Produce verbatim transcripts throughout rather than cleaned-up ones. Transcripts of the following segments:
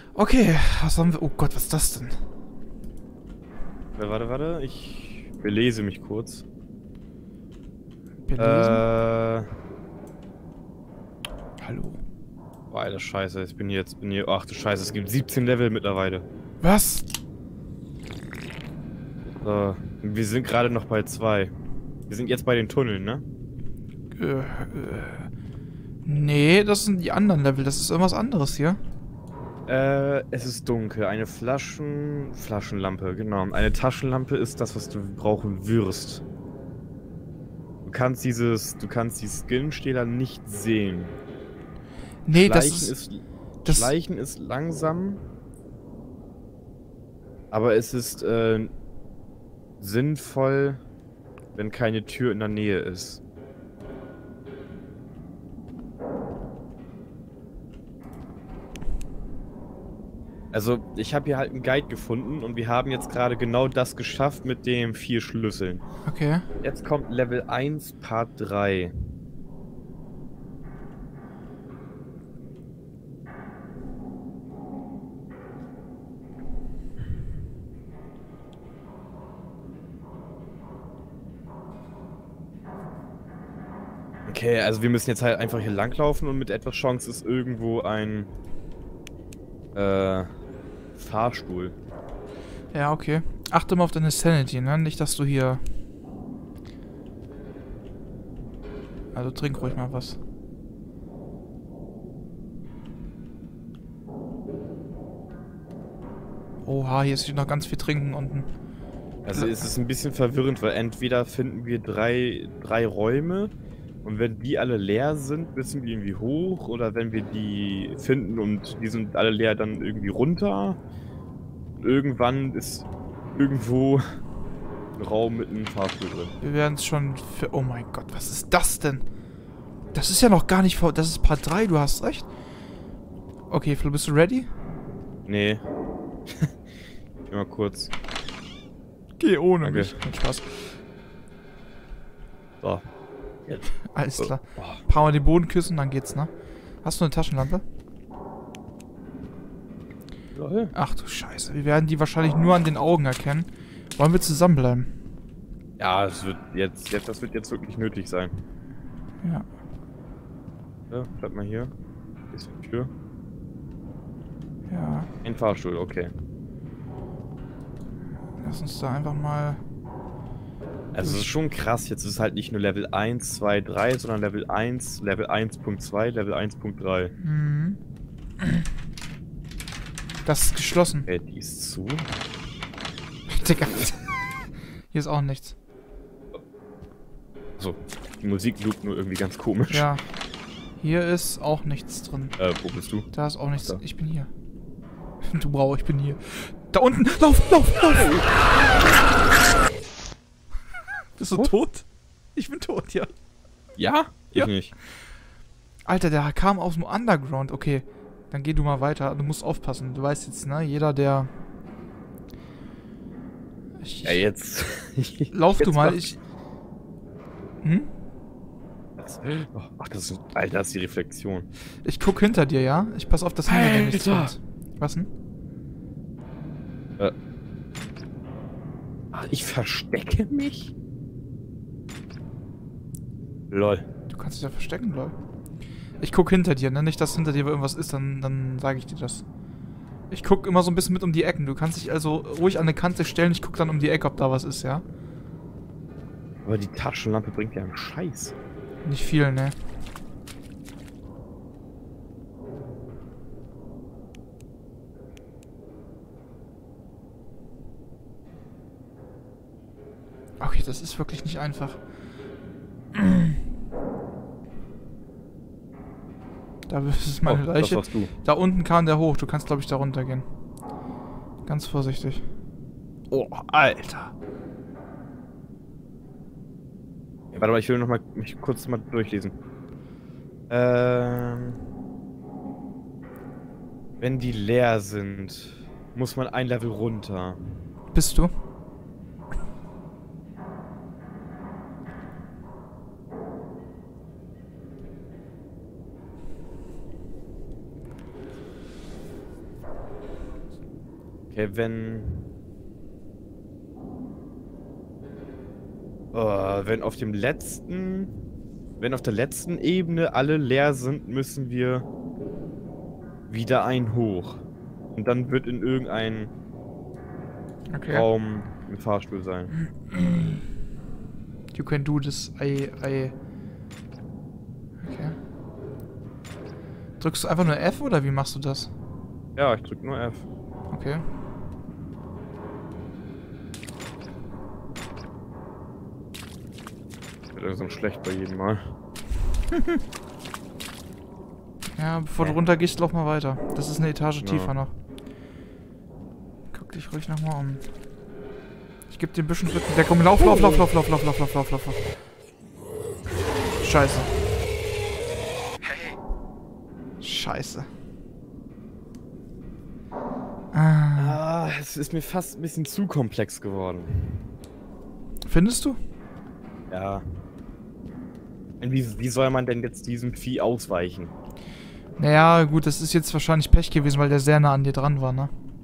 Okay, was haben wir... Oh Gott, was ist das denn? Warte, warte, warte. Ich belese mich kurz. Belesen? Äh... Hallo? Oh, Alter, scheiße. Ich bin hier jetzt... Bin hier, ach du Scheiße, es gibt siebzehn Level mittlerweile. Was? So, wir sind gerade noch bei zwei. Wir sind jetzt bei den Tunneln, ne? Äh, äh... Nee, das sind die anderen Level. Das ist irgendwas anderes hier. Äh, es ist dunkel. Eine Flaschen... Flaschenlampe, genau. Eine Taschenlampe ist das, was du brauchen wirst. Du kannst dieses... Du kannst die Skinstähler nicht sehen. Nee, das Schleichen ist... ist... das Schleichen ist langsam. Aber es ist, äh... sinnvoll, wenn keine Tür in der Nähe ist. Also, ich habe hier halt einen Guide gefunden und wir haben jetzt gerade genau das geschafft mit den vier Schlüsseln. Okay. Jetzt kommt Level eins, Part drei. Okay, also wir müssen jetzt halt einfach hier langlaufen und mit etwas Chance ist irgendwo ein äh, Fahrstuhl. Ja, okay. Achte mal auf deine Sanity, ne? Nicht, dass du hier... Also trink ruhig mal was. Oha, hier steht noch ganz viel Trinken unten. Also es ist ein bisschen verwirrend, weil entweder finden wir drei, drei Räume und wenn die alle leer sind, müssen wir irgendwie hoch, oder wenn wir die finden und die sind alle leer, dann irgendwie runter. Irgendwann ist irgendwo ein Raum mit einem Fahrstuhl drin. Wir werden es schon... Für oh mein Gott, was ist das denn? Das ist ja noch gar nicht vor... Das ist Part drei, du hast recht. Okay, Flo, bist du ready? Nee. Mal kurz. Geh ohne Danke. mich. Kein Spaß. So. Jetzt. Alles So. klar. Oh. Paar Mal den Boden küssen, dann geht's, ne? Hast du eine Taschenlampe? Lol. Ach du Scheiße. Wir werden die wahrscheinlich nur an den Augen erkennen. Wollen wir zusammenbleiben? Ja, es wird jetzt, jetzt, das wird jetzt wirklich nötig sein. Ja. Ja, bleib mal hier. Hier ist die Tür. Ja. Ein Fahrstuhl, okay. Lass uns da einfach mal... Also es ist schon krass, jetzt ist es halt nicht nur Level eins, zwei, drei, sondern Level eins, Level eins Punkt zwei, Level eins Punkt drei. Mhm. Das ist geschlossen. Okay, die ist zu. Digga. Hier ist auch nichts. So, die Musik loopt nur irgendwie ganz komisch. Ja. Hier ist auch nichts drin. Äh, wo bist du? Da ist auch nichts. Da. Ich bin hier. Du Brauch, ich bin hier. Da unten! Lauf, lauf, lauf! Bist du Tot? tot? Ich bin tot, ja. Ja? Ich Ja. nicht. Alter, der kam aus dem Underground. Okay, dann geh du mal weiter. Du musst aufpassen. Du weißt jetzt, ne? Jeder, der... Ich, Ja, jetzt. lauf jetzt du mal. mach- Ich... Hm? Das- Oh, ach, das ist. Alter, das ist die Reflexion. Ich guck hinter dir, ja? Ich pass auf, dass hinter dir nichts Alter! kommt. Was denn? Äh. Ach, ich verstecke mich? Lol. Du kannst dich ja verstecken, lol. Ich guck hinter dir, ne? Nicht, dass hinter dir irgendwas ist, dann, dann sage ich dir das. Ich guck immer so ein bisschen mit um die Ecken. Du kannst dich also ruhig an eine Kante stellen. Ich guck dann um die Ecke, ob da was ist, ja? Aber die Taschenlampe bringt ja einen Scheiß. Nicht viel, ne? Okay, das ist wirklich nicht einfach. Da ist meine Oh, das Leiche. warst du. Da unten kam der hoch. Du kannst, glaube ich, da runtergehen. Ganz vorsichtig. Oh, Alter. Ja, warte mal, ich will noch mal mich kurz mal durchlesen. Ähm. Wenn die leer sind, muss man ein Level runter. Bist du? Okay, wenn... Oh, wenn auf dem letzten... Wenn auf der letzten Ebene alle leer sind, müssen wir wieder ein hoch. Und dann wird in irgendein Okay. Raum ein Fahrstuhl sein. You can do this, I, I... Okay. Drückst du einfach nur F oder wie machst du das? Ja, ich drück nur F. Okay. Wird langsam schlecht bei jedem Mal. Ja, bevor du runter gehst, lauf mal weiter. Das ist eine Etage Ja. tiefer noch. Guck dich ruhig nochmal um. Ich geb dir ein bisschen Rückendeckung. Lauf, lauf, lauf, lauf, lauf, lauf, lauf, lauf, lauf, lauf, lauf. Scheiße. Scheiße. Ah. Ah, es ist mir fast ein bisschen zu komplex geworden. Findest du? Ja. Und wie, wie soll man denn jetzt diesem Vieh ausweichen? Naja, gut, das ist jetzt wahrscheinlich Pech gewesen, weil der sehr nah an dir dran war, ne?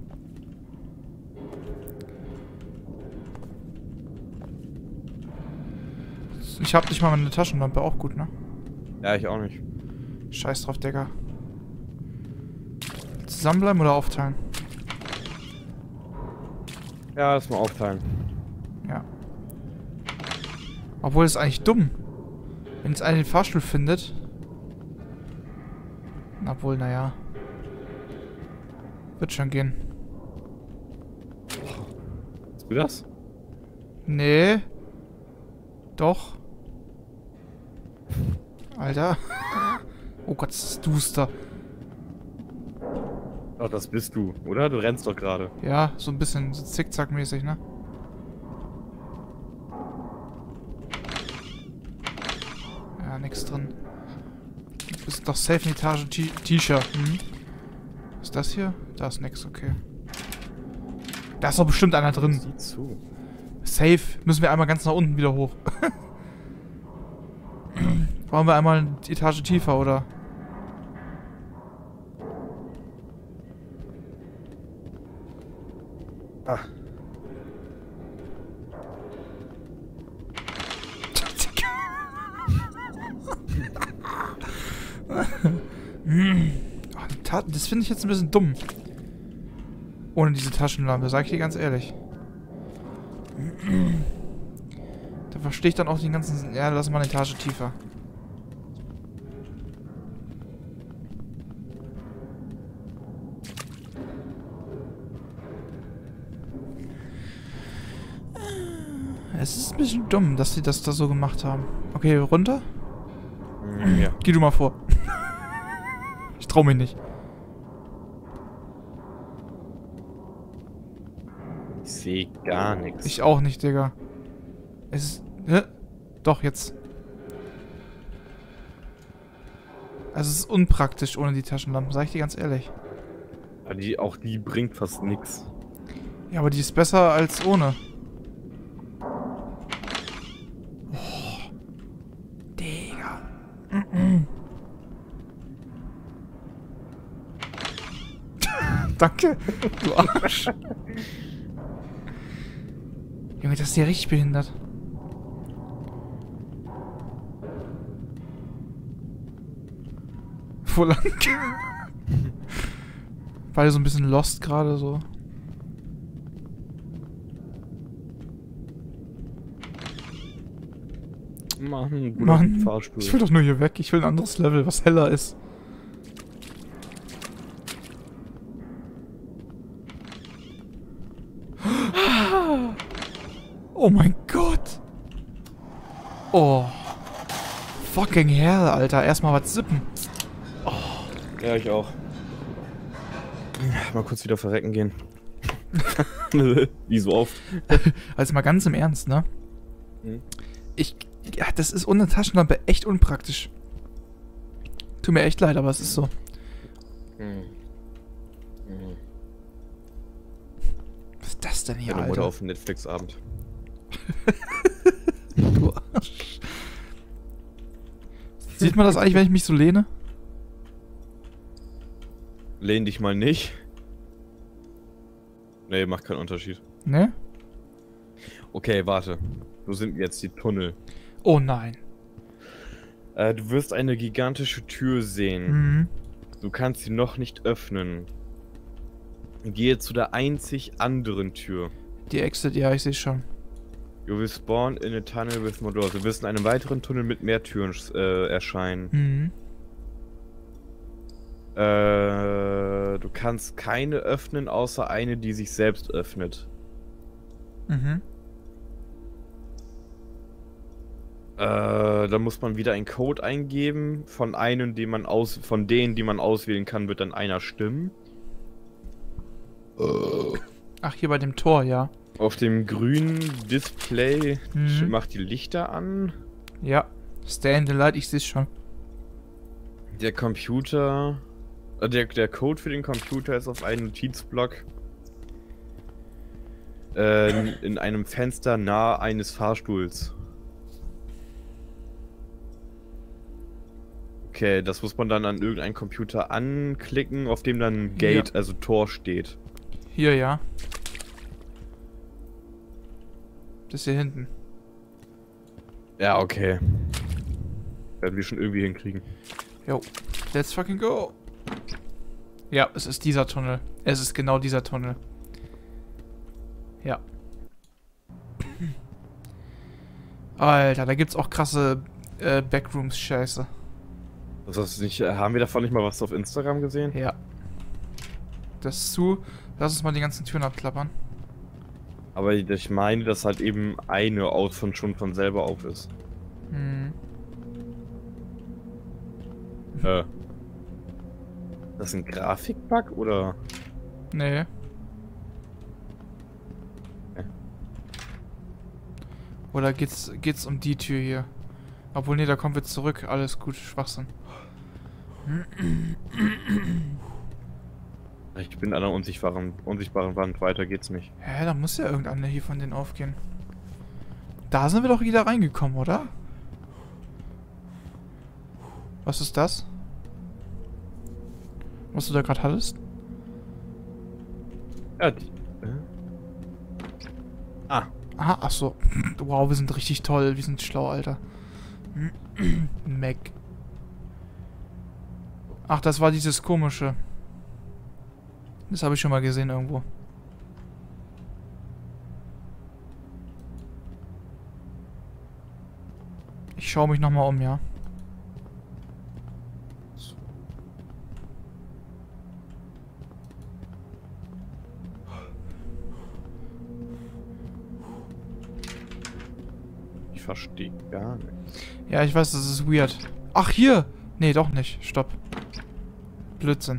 Ich hab nicht mal meine Taschenlampe, auch gut, ne? Ja, ich auch nicht. Scheiß drauf, Digga. Zusammenbleiben oder aufteilen? Ja, lass mal aufteilen. Ja. Obwohl, es ist eigentlich dumm. Wenn jetzt einer den Fahrstuhl findet. Obwohl, naja. Wird schon gehen. Hast du das? Nee. Doch. Alter. Oh Gott, das ist duster. Ach, das bist du, oder? Du rennst doch gerade. Ja, so ein bisschen so zickzack-mäßig, ne? Ja, nix drin. Du bist doch safe in Etage T-Shirt. Hm? Was ist das hier? Da ist nix, okay. Da ist doch bestimmt einer drin. Sieh zu. Safe. Müssen wir einmal ganz nach unten wieder hoch. Wollen wir einmal eine Etage tiefer, oder? Ah. Das finde ich jetzt ein bisschen dumm. Ohne diese Taschenlampe, sag ich dir ganz ehrlich. Da verstehe ich dann auch den ganzen... Ja, lass mal eine Etage tiefer. Es ist ein bisschen dumm, dass sie das da so gemacht haben. Okay, runter? Ja. Geh du mal vor. Ich trau mich nicht. Ich sehe gar nichts. Ich auch nicht, Digga. Es ist... Hä? Doch, jetzt. Also es ist unpraktisch ohne die Taschenlampen, sag ich dir ganz ehrlich. Aber die, auch die bringt fast nichts. Ja, aber die ist besser als ohne. Oh. Digga. Mm-mm. Danke, du Arsch. Junge, das ist ja richtig behindert. Wo lang? Beide so ein bisschen lost gerade so. Mann, guter Mann, Fahrstuhl. ich will doch nur hier weg. Ich will ein anderes Level, was heller ist. Oh mein Gott. Oh. Fucking hell, Alter. Erstmal was sippen. Oh. Ja, ich auch. Mal kurz wieder verrecken gehen. Wie so oft. Also mal ganz im Ernst, ne? Hm? Ich... Ja, das ist ohne Taschenlampe echt unpraktisch. Tut mir echt leid, aber es ist so. Hm. Hm. Was ist das denn hier, Meine Alter? Mutter auf Netflix-Abend. Du Arsch. Sieht man das eigentlich, wenn ich mich so lehne? Lehn dich mal nicht. Nee, macht keinen Unterschied. Ne? Okay, warte. Wo sind jetzt die Tunnel? Oh nein. Äh, du wirst eine gigantische Tür sehen. Mhm. Du kannst sie noch nicht öffnen. Gehe zu der einzig anderen Tür. Die Exit, ja, ich sehe schon. You will spawn in a tunnel with more doors. Du wirst in einem weiteren Tunnel mit mehr Türen äh, erscheinen. Mhm. Äh, du kannst keine öffnen, außer eine, die sich selbst öffnet. Mhm. Äh, da muss man wieder einen Code eingeben. Von einem, die man aus, von denen, die man auswählen kann, wird dann einer stimmen. Ach, hier bei dem Tor, ja. Auf dem grünen Display Mhm. macht die Lichter an. Ja. Stay in the light, ich sehe es schon. Der Computer... äh, Der, der Code für den Computer ist auf einem Notizblock. Äh, in einem Fenster nahe eines Fahrstuhls. Okay, das muss man dann an irgendeinen Computer anklicken, auf dem dann Gate, Ja. also Tor steht. Hier, ja. Das hier hinten. Ja, okay. Werden wir schon irgendwie hinkriegen. Jo. Let's fucking go. Ja, es ist dieser Tunnel. Es ist genau dieser Tunnel. Ja. Alter, da gibt's auch krasse äh, Backrooms-Scheiße. Das ist nicht, haben wir davon nicht mal was auf Instagram gesehen? Ja. Das ist zu. Lass uns mal die ganzen Türen abklappern. Aber ich meine, dass halt eben eine aus von schon von selber auf ist. Hm. Äh. Das ist ein Grafikbug oder? Nee. Okay. Oder geht's, geht's um die Tür hier? Obwohl, nee, da kommen wir zurück. Alles gut, Schwachsinn. Ich bin an einer unsichtbaren, unsichtbaren Wand. Weiter geht's nicht. Hä, da muss ja irgendeiner hier von denen aufgehen. Da sind wir doch wieder reingekommen, oder? Was ist das? Was du da gerade hattest? Ja, die, äh? Ah. Aha, ach so. Wow, wir sind richtig toll. Wir sind schlau, Alter. Mac. Ach, das war dieses komische. Das habe ich schon mal gesehen irgendwo. Ich schaue mich nochmal um, ja. Ich verstehe gar nicht. Ja, ich weiß, das ist weird. Ach, hier! Nee, doch nicht. Stopp. Blödsinn.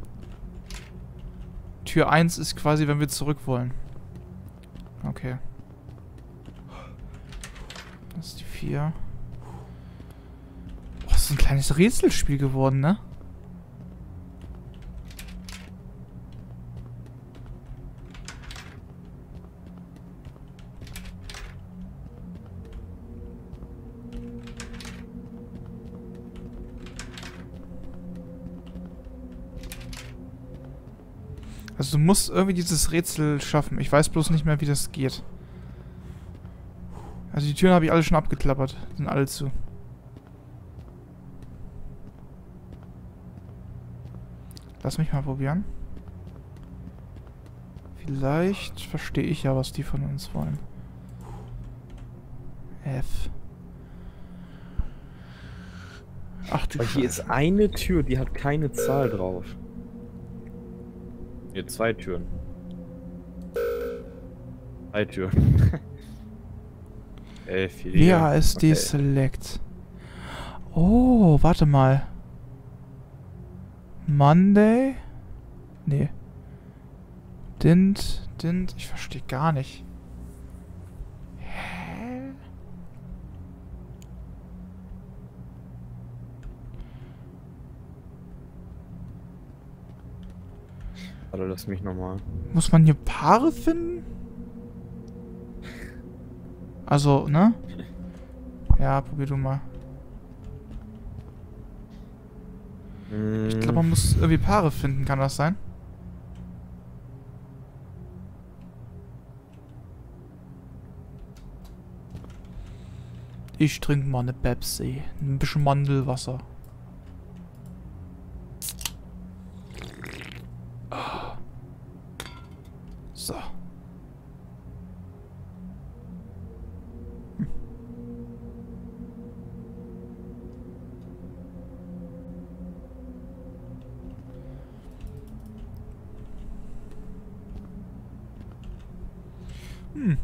Tür eins ist quasi, wenn wir zurück wollen. Okay. Das ist die vier. Oh, das ist ein kleines Rätselspiel geworden, ne? Also du musst irgendwie dieses Rätsel schaffen. Ich weiß bloß nicht mehr, wie das geht. Also die Türen habe ich alle schon abgeklappert. Sind alle zu. Lass mich mal probieren. Vielleicht verstehe ich ja, was die von uns wollen. F. Ach du Aber hier ist eine Tür, die hat keine Zahl drauf. Hier zwei Türen. Drei Türen. Elf, W A S D okay. Select. Oh, warte mal. Monday? Nee. Dint, Dint, ich verstehe gar nicht. Hä? Warte, lass mich nochmal. Muss man hier Paare finden? Also, ne? Ja, probier du mal. Ich glaube, man muss irgendwie Paare finden, kann das sein? Ich trinke mal eine Pepsi. Ein bisschen Mandelwasser. Ah. So. Hm. Hm.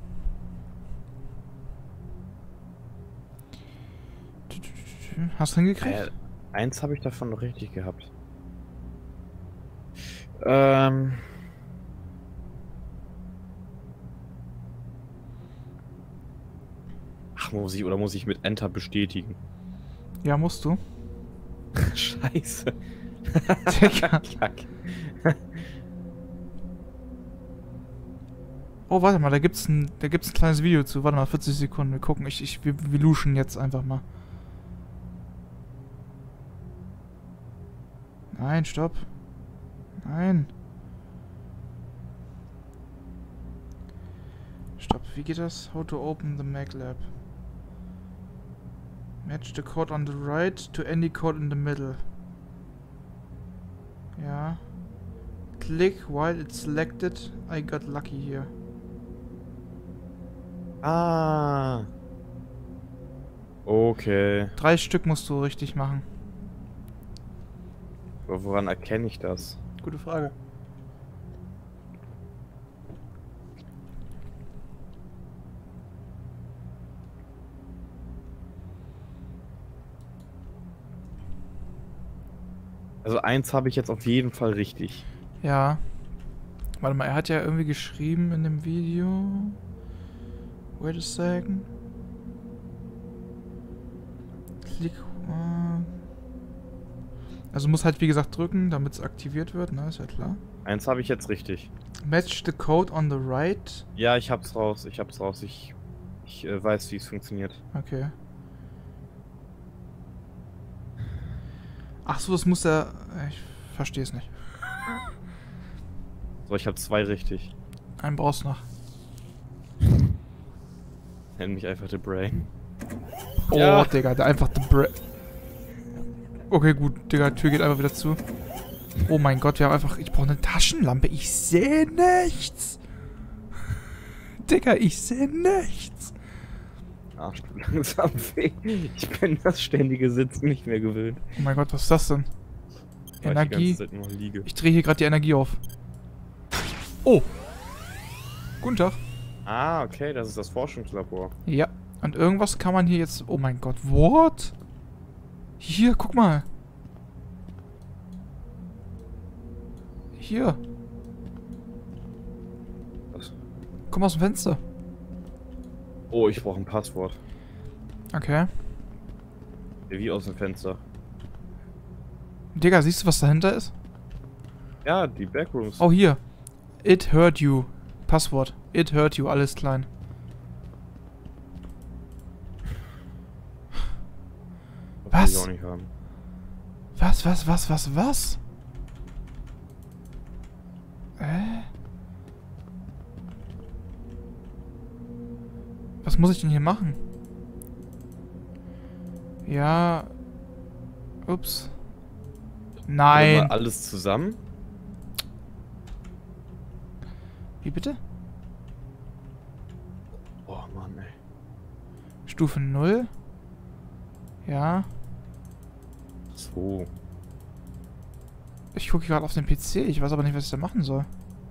Hast du hingekriegt? Äh, eins habe ich davon noch richtig gehabt. Ähm. Ach, muss ich, oder muss ich mit Enter bestätigen? Ja, musst du. Scheiße. Digga. Oh, warte mal, da gibt's ein, da gibt's ein kleines Video zu. Warte mal, vierzig Sekunden. Wir gucken. Ich, ich, wir, wir luschen jetzt einfach mal. Nein, stopp. Nein. Stopp. Wie geht das? How to open the MacLab. Match the code on the right to any code in the middle. Ja. Click while it's selected. I got lucky here. Ah. Okay. Drei Stück musst du richtig machen. Aber woran erkenne ich das? Gute Frage. Also eins habe ich jetzt auf jeden Fall richtig. Ja. Warte mal, er hat ja irgendwie geschrieben in dem Video. Wait a second. Klick. Uh, also muss halt wie gesagt drücken, damit es aktiviert wird, ne? Ist ja klar. Eins habe ich jetzt richtig. Match the code on the right. Ja, ich hab's raus. Ich hab's raus. Ich, ich äh, weiß, wie es funktioniert. Okay. Ach so, das muss er. Ich verstehe es nicht. So, ich habe zwei richtig. Einen brauchst du noch. Nenn mich einfach The Brain. Oh, Ja. Digga, der einfach the Bra. Okay, gut, Digga, Tür geht einfach wieder zu. Oh mein Gott, wir haben einfach. Ich brauche eine Taschenlampe. Ich sehe nichts. Digga, ich sehe nichts. Arsch, tut langsam weh. Ich bin das ständige Sitzen nicht mehr gewöhnt. Oh mein Gott, was ist das denn? Weil Energie. Ich, die ganze Zeit nur liege. Ich drehe hier gerade die Energie auf. Oh. Guten Tag. Ah, okay, das ist das Forschungslabor. Ja. Und irgendwas kann man hier jetzt... Oh mein Gott, what? Hier, guck mal. Hier. Was? Komm aus dem Fenster. Oh, ich brauche ein Passwort. Okay. Wie aus dem Fenster. Digga, siehst du, was dahinter ist? Ja, die Backrooms. Oh, hier. It hurt you. Passwort. It hurt you. Alles klein. Das Was? will ich auch nicht haben. Was, was, was, was, was? Äh? Was muss ich denn hier machen? Ja. Ups. Nein. Mal alles zusammen? Wie bitte? Oh Mann, ey. Stufe null. Ja. So. Ich gucke gerade auf den P C. Ich weiß aber nicht, was ich da machen soll.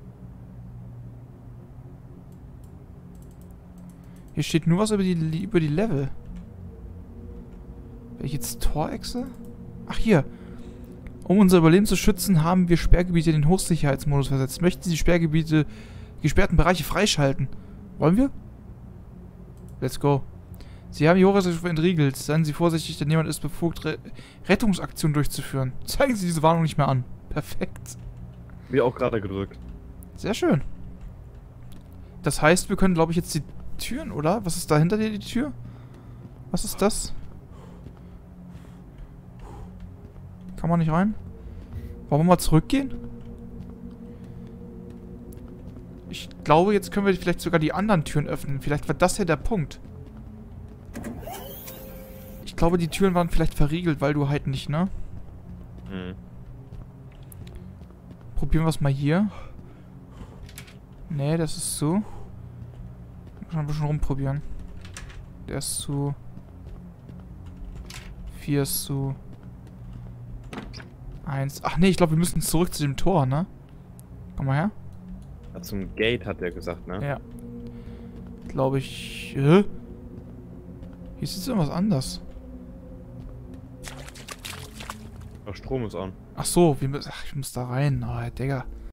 Hier steht nur was über die, über die Level. Wenn ich jetzt Torechse? Ach, hier. Um unser Überleben zu schützen, haben wir Sperrgebiete in den Hochsicherheitsmodus versetzt. Möchten Sie die Sperrgebiete, gesperrten Bereiche freischalten? Wollen wir? Let's go. Sie haben die Hochsicherheitsstufe entriegelt. Seien Sie vorsichtig, denn niemand ist befugt, Re Rettungsaktionen durchzuführen. Zeigen Sie diese Warnung nicht mehr an. Perfekt. Wie auch gerade gedrückt. Sehr schön. Das heißt, wir können, glaube ich, jetzt die Türen, oder? Was ist da hinter dir, die Tür? Was ist das? Kann man nicht rein? Wollen wir mal zurückgehen? Ich glaube, jetzt können wir vielleicht sogar die anderen Türen öffnen. Vielleicht war das ja der Punkt. Ich glaube, die Türen waren vielleicht verriegelt, weil du halt nicht, ne? Hm. Probieren wir es mal hier. Nee, das ist zu. Schon ein bisschen rumprobieren. Der ist zu. Vier ist zu. Eins. Ach nee, ich glaube, wir müssen zurück zu dem Tor, ne? Komm mal her. Ja, zum Gate hat er gesagt, ne? Ja. Glaube ich. Äh? Hier ist jetzt irgendwas anders. Ach, Strom ist an. Ach so, wir müssen. Ach, ich muss da rein. Oh, Digga.